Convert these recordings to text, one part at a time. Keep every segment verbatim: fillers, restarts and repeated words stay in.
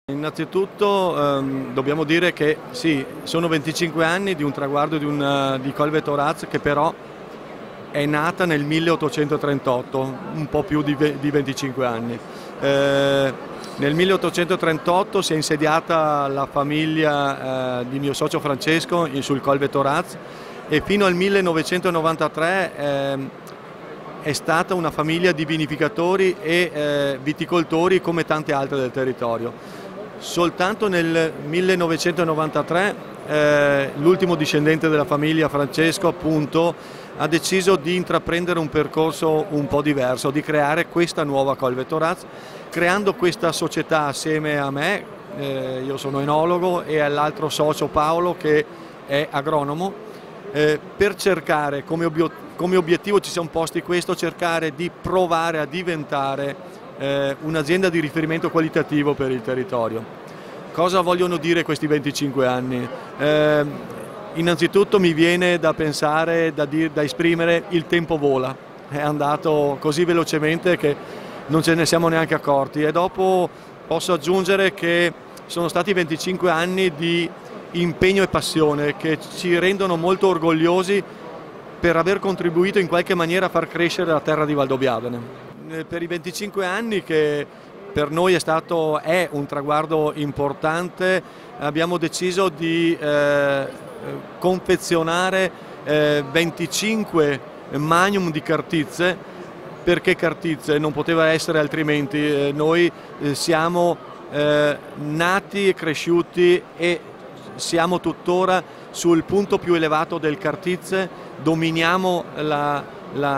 Innanzitutto ehm, dobbiamo dire che sì, sono venticinque anni di un traguardo di, un, di Colvetto Raz che però è nata nel milleottocentotrentotto, un po' più di, di venticinque anni. Eh, nel milleottocentotrentotto si è insediata la famiglia eh, di mio socio Francesco sul Colvetto Raz e fino al millenovecentonovantatré eh, è stata una famiglia di vinificatori e eh, viticoltori come tante altre del territorio. Soltanto nel millenovecentonovantatré eh, l'ultimo discendente della famiglia, Francesco appunto, ha deciso di intraprendere un percorso un po' diverso, di creare questa nuova Colvetto Raz, creando questa società assieme a me, eh, io sono enologo, e all'altro socio Paolo che è agronomo, eh, per cercare, come, ob come obiettivo ci siamo posti questo, cercare di provare a diventare Eh, un'azienda di riferimento qualitativo per il territorio. Cosa vogliono dire questi venticinque anni? Eh, innanzitutto mi viene da pensare, da, dir, da esprimere: il tempo vola, è andato così velocemente che non ce ne siamo neanche accorti, e dopo posso aggiungere che sono stati venticinque anni di impegno e passione che ci rendono molto orgogliosi per aver contribuito in qualche maniera a far crescere la terra di Valdobbiadene. Per i venticinque anni, che per noi è stato è un traguardo importante, abbiamo deciso di eh, confezionare eh, venticinque magnum di cartizze. Perché cartizze? Non poteva essere altrimenti. Eh, noi eh, siamo eh, nati e cresciuti e siamo tuttora sul punto più elevato del Cartizze, dominiamo la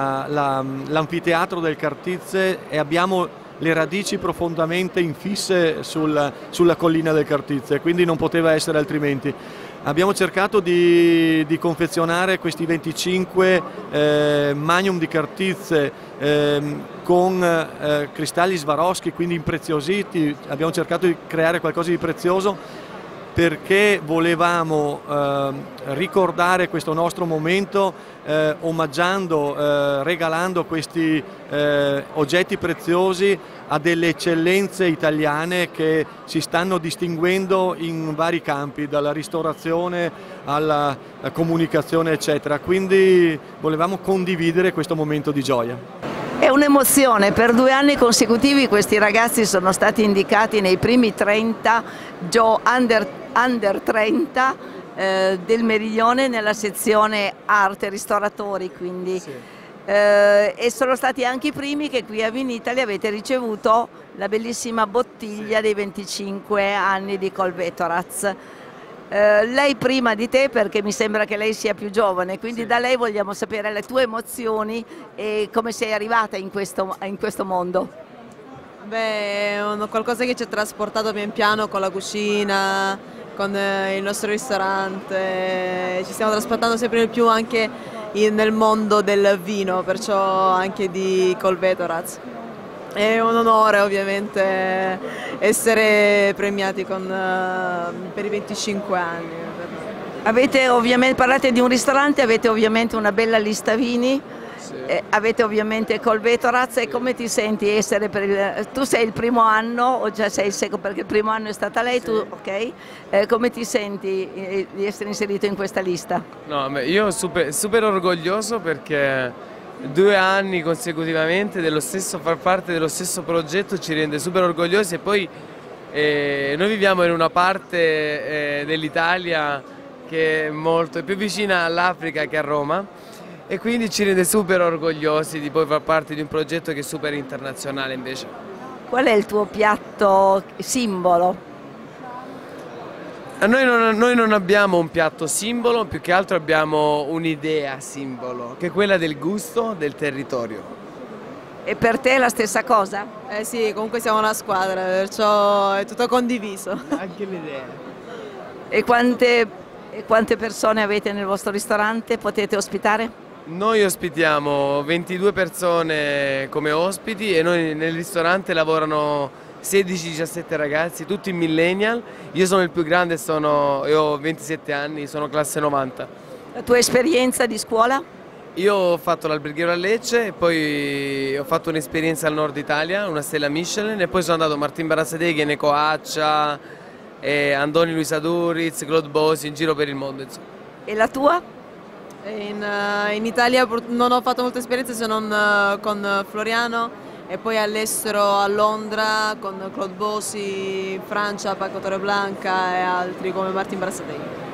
l'anfiteatro la, la, del Cartizze e abbiamo le radici profondamente infisse sul, sulla collina del Cartizze, quindi non poteva essere altrimenti. Abbiamo cercato di, di confezionare questi venticinque eh, magnum di Cartizze eh, con eh, cristalli Swarovski, quindi impreziositi. Abbiamo cercato di creare qualcosa di prezioso perché volevamo eh, ricordare questo nostro momento eh, omaggiando, eh, regalando questi eh, oggetti preziosi a delle eccellenze italiane che si stanno distinguendo in vari campi, dalla ristorazione alla comunicazione eccetera, quindi volevamo condividere questo momento di gioia. È un'emozione, per due anni consecutivi questi ragazzi sono stati indicati nei primi trenta Joe Under, under trenta eh, del Meridione nella sezione arte ristoratori, quindi sì. eh, e sono stati anche i primi che qui a Vinitaly avete ricevuto la bellissima bottiglia sì. dei venticinque anni di Colvetto Raz. Uh, lei prima di te, perché mi sembra che lei sia più giovane, quindi sì. da lei vogliamo sapere le tue emozioni e come sei arrivata in questo, in questo mondo. Beh, è un, qualcosa che ci ha trasportato pian piano con la cucina, con eh, il nostro ristorante, ci stiamo trasportando sempre di più anche in, nel mondo del vino, perciò anche di Colvetto Raz. È un onore ovviamente essere premiati con, uh, per i venticinque anni. Avete ovviamente, parlate di un ristorante, avete ovviamente una bella lista vini, sì. eh, avete ovviamente Colvetto Raz, e come ti senti essere per il, tu sei il primo anno o già sei il secondo, perché il primo anno è stata lei, sì. tu, ok? Eh, come ti senti eh, di essere inserito in questa lista? No, beh, io sono super, super orgoglioso perché due anni consecutivamente dello stesso, far parte dello stesso progetto ci rende super orgogliosi, e poi eh, noi viviamo in una parte eh, dell'Italia che è molto è più vicina all'Africa che a Roma, e quindi ci rende super orgogliosi di poi far parte di un progetto che è super internazionale invece. Qual è il tuo piatto simbolo? Noi non, noi non abbiamo un piatto simbolo, più che altro abbiamo un'idea simbolo, che è quella del gusto del territorio. E per te è la stessa cosa? Eh sì, comunque siamo una squadra, perciò è tutto condiviso. Anche l'idea. E quante, e quante persone avete nel vostro ristorante? Potete ospitare? Noi ospitiamo ventidue persone come ospiti, e noi nel ristorante lavorano sedici diciassette ragazzi, tutti millennial. Io sono il più grande, sono, io ho ventisette anni, sono classe novanta. La tua esperienza di scuola? Io ho fatto l'alberghiero a Lecce e poi ho fatto un'esperienza al nord Italia, una stella Michelin, e poi sono andato a Martin Barasadeghi, Eneko Accia, e Andoni Luisa Duriz, Claude Bosi, in giro per il mondo, insomma. E la tua? In, uh, in Italia non ho fatto molte esperienze se non uh, con Floriano, e poi all'estero a Londra con Claude Bosi, Francia, Paco Torreblanca e altri come Martin Barasadeghi.